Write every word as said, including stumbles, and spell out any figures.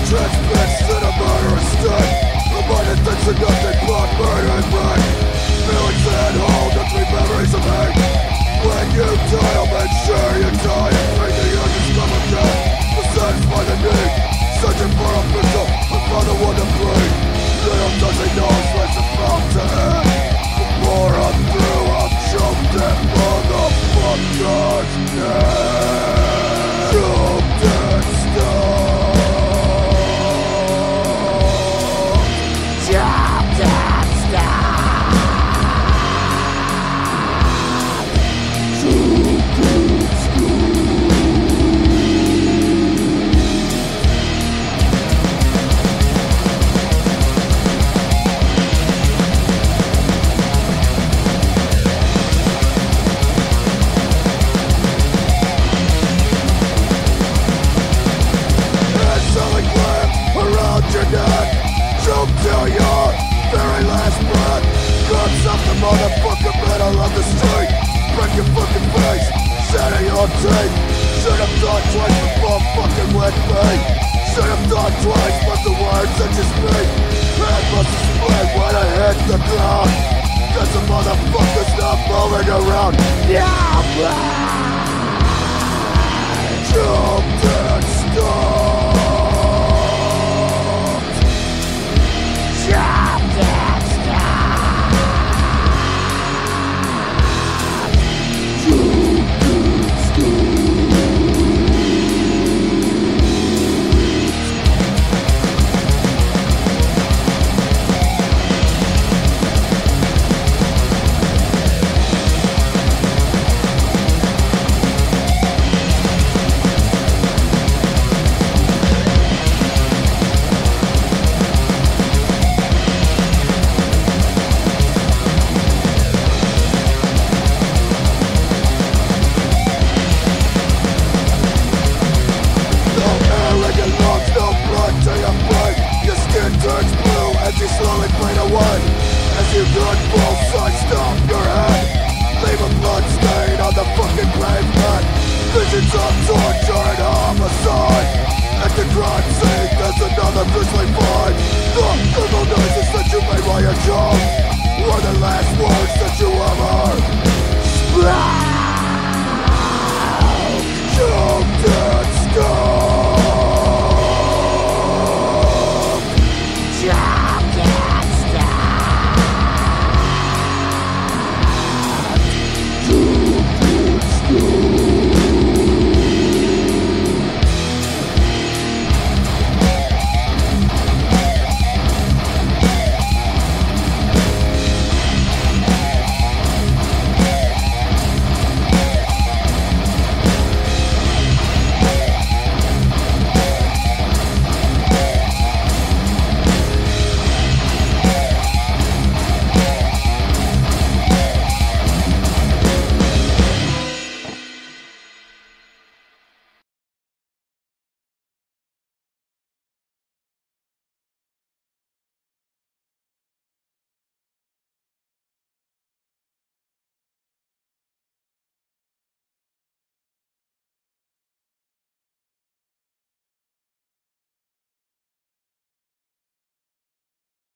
Transfixed in a murderous state. A mind that thinks of nothing but murder and rape. Feelings that hold ugly memories of hate. When you die, I'll make sure you die and bring the undiscovered death to satisfy the need. Searching for a victim, I found the one to bleed. Little does he know it's less about to end. Before I'm through, I'll choke that motherfucker's neck. Choked and stuck. Chopped and stuck. Choked and stuck. Around your neck, choke till your very last breath. Cuts up the motherfucking middle of the street. Break your fucking face, shatter your teeth. Should've thought twice before fucking with me. Should've thought twice but the words that you speak. Head must have split when I hit the ground. Cause the motherfucker's not moving around. Yeah, choked and stuck. Chopped and stuck. Choked and stuck. Turns blue as you slowly fade away. As you gun full sight stomp your head. Leave a blood stain on the fucking pavement. Visions of torture and homicide. At the crime scene there's another grisly fight. The evil noises that you made while you're drunk were the last words that you